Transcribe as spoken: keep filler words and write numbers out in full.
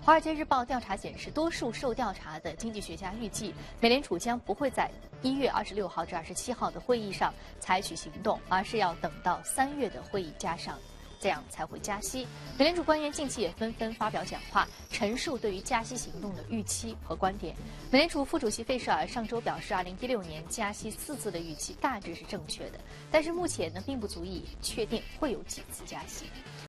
华尔街日报调查显示，多数受调查的经济学家预计，美联储将不会在一月二十六号至二十七号的会议上采取行动，而是要等到三月的会议加上，这样才会加息。美联储官员近期也纷纷发表讲话，陈述对于加息行动的预期和观点。美联储副主席费舍尔上周表示，二零一六年加息四次的预期大致是正确的，但是目前呢，并不足以确定会有几次加息。